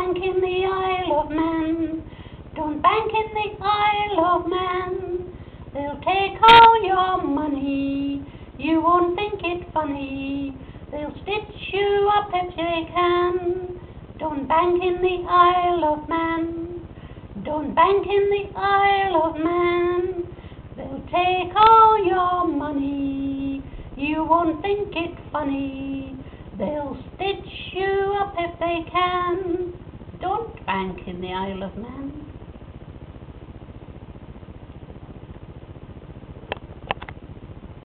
bank in the Isle of Man. Don't bank in the Isle of Man. They'll take all your money. You won't think it funny. They'll stitch you up if they can. Don't bank in the Isle of Man. Don't bank in the Isle of Man. They'll take all your money. You won't think it funny. They'll stitch you up if they can. Don't bank in the Isle of Man.